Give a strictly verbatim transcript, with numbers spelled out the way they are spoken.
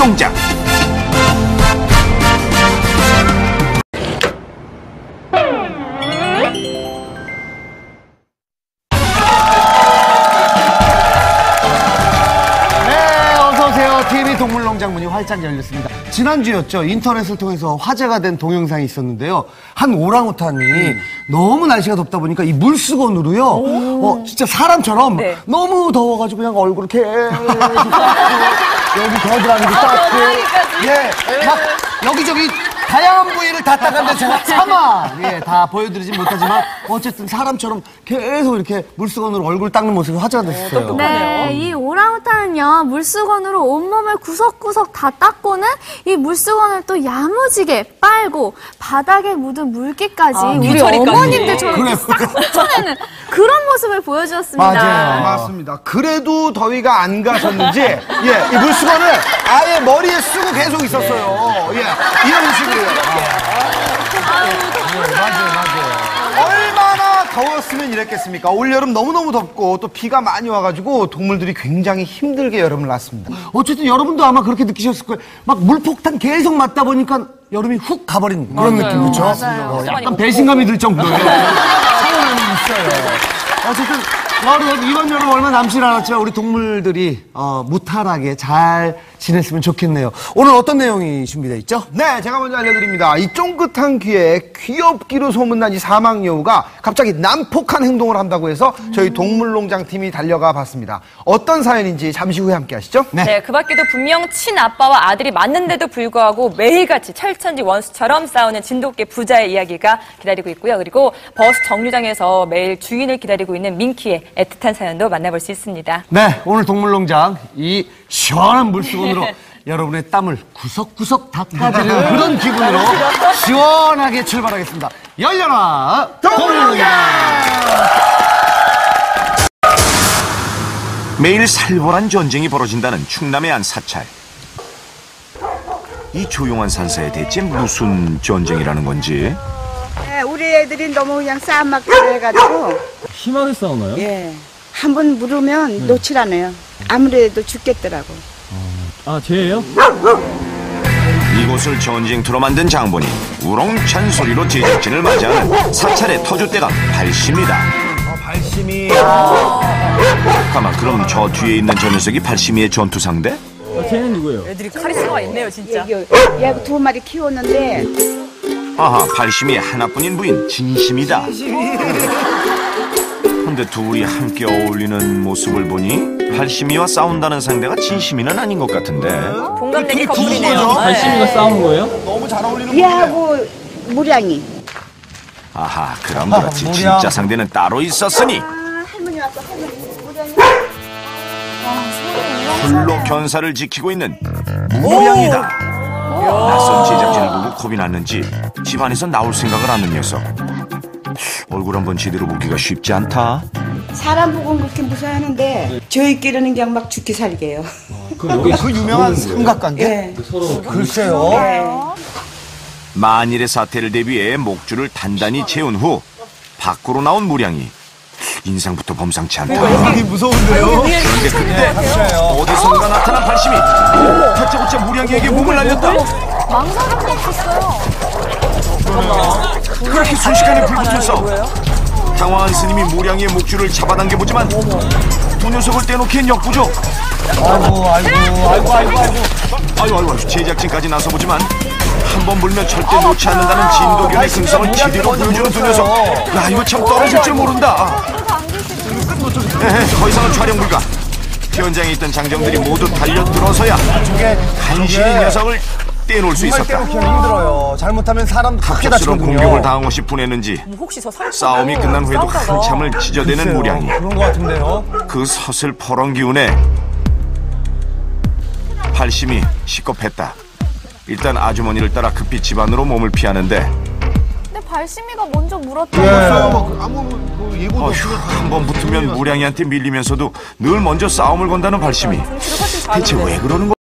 동물농장. 티비 동물농장 문이 활짝 열렸습니다. 지난주였죠. 인터넷을 통해서 화제가 된 동영상이 있었는데요. 한 오랑우탄이 음. 너무 날씨가 덥다 보니까 이 물수건으로요. 어, 진짜 사람처럼 네. 너무 더워가지고 그냥 얼굴을 계속 여기 겨드랑이도 닦고 예, 막 여기저기 다양한 부위를 다 닦았는데 제가 차마 예, 다 보여드리진 못하지만 어쨌든 사람처럼 계속 이렇게 물수건으로 얼굴 닦는 모습이 화제가 됐어요. 네, 이 오랑우탄은요 물수건으로 온몸을 구석구석 다 닦고는 이 물수건을 또 야무지게 빨고 바닥에 묻은 물기까지 아, 우리 어머님들처럼 그래. 싹 훑어내는 그런 모습을 보여주었습니다. 맞아요, 맞습니다. 그래도 더위가 안 가셨는지 예, 이 물수건을 아예 머리에 쓰고 계속 있었어요. 예, 이런 식으로. 아, 네, 맞아요, 맞아요. 얼마나 더웠으면 이랬겠습니까? 올여름 너무너무 덥고 또 비가 많이 와가지고 동물들이 굉장히 힘들게 여름을 났습니다. 어쨌든 여러분도 아마 그렇게 느끼셨을 거예요. 막 물폭탄 계속 맞다 보니까 여름이 훅 가버린 그런 느낌, 그렇죠? 어, 약간 배신감이 들 정도예요. 상황이 있어요. 어쨌든 여름, 이번 여름 얼마 남지 않았지만 우리 동물들이 어, 무탈하게 잘 지냈으면 좋겠네요. 오늘 어떤 내용이 준비되어 있죠? 네, 제가 먼저 알려드립니다. 이 쫑긋한 귀에 귀엽기로 소문난 이 사막여우가 갑자기 난폭한 행동을 한다고 해서 저희 동물농장 팀이 달려가 봤습니다. 어떤 사연인지 잠시 후에 함께 하시죠. 네, 네, 그 밖에도 분명 친아빠와 아들이 맞는데도 불구하고 매일같이 철천지 원수처럼 싸우는 진돗개 부자의 이야기가 기다리고 있고요. 그리고 버스 정류장에서 매일 주인을 기다리고 있는 민키의 애틋한 사연도 만나볼 수 있습니다. 네, 오늘 동물농장 이 시원한 물수건으로 여러분의 땀을 구석구석 닦아드리는 그런 기분으로 시원하게 출발하겠습니다. 열려라 동물농장! 매일 살벌한 전쟁이 벌어진다는 충남의 한 사찰. 이 조용한 산사에 대체 무슨 전쟁이라는 건지. 네, 우리 애들이 너무 그냥 싸움막기를 해가지고 심하게 싸우나요? 예, 한 번 물으면 네. 놓질 않아요. 아무래도 죽겠더라고. 아, 쟤예요? 이곳을 전쟁터로 만든 장본인 우렁찬 소리로 제작진을 맞이하는 사찰의 터줏대감 발심이다. 어, 발심이. 가만, 그럼 저 뒤에 있는 저 녀석이 발심이의 전투 상대? 아, 쟤는 누구예요? 애들이 카리스마가 있네요, 진짜. 얘 두 마리 키웠는데. 아하, 발심이의 하나뿐인 부인 진심이다. 근데 둘이 함께 어울리는 모습을 보니 발심이와 싸운다는 상대가 진심이는 아닌 것 같은데. 동갑내기 커플이네요. 발심이가 싸운 거예요? 너무 잘 어울리는 얘하고 무량이. 아하, 그럼 그렇지. 진짜 상대는 따로 있었으니. 아, 할머니 왔어, 할머니. 무량이. 홀로 견사를 지키고 있는 무량이다. 낯선 제작진을 보고 겁이 났는지 집안에서 나올 생각을 하는 녀석. 얼굴 한번 제대로 보기가 쉽지 않다. 사람 보고는 그렇게 무서워하는데 저희끼리는 그냥 막 죽기 살게요. 그, 그 유명한 삼각관계? 네. 서로 글쎄요. 네. 만일의 사태를 대비해 목줄을 단단히 채운 후 밖으로 나온 무량이 인상부터 범상치 않다. 되게 무서운데요? 그런데 그때 어디선가 나타난 발심이 다짜고짜 무량이에게 몸을 날렸다. 망설임도 없었어요. 그렇게 순식간에 불붙은 싸움. 당황한 스님이 무량이의 목줄을 잡아당겨보지만 두 녀석을 떼놓기엔 역부족. 아이고, 아이고, 아이고, 아이고, 아이고. 아이고, 아이고, 제작진까지 나서보지만 한 번 물면 절대 놓지 않는다는 진도견의 근성을 제대로 보여주는 두 녀석. 야, 이거 참 떨어질 줄 모른다. 에헤, 더 이상은 촬영 불가. 현장에 있던 장정들이 모두 달려들어서야 간신히 녀석을 떼놓을 수 있었다. 떼놓기 힘들어요. 잘못하면 사람 크게 갑작스러운 다치거든요. 공격을 당한 것이 분했는지 혹시 저 싸움이 끝난 후에도 한참을 지저대는 무량이. 그런 것 같은데요. 그 서슬퍼런 기운에 발심이 시겁했다. 일단 아주머니를 따라 급히 집 안으로 몸을 피하는데 근데 발심이가 먼저 물었다고. 예. 아무 뭐 예고도 없이 한 번 붙으면 무량이한테 밀리면서도 늘 먼저 싸움을 건다는 발심이. 대체 왜 그러는 거야?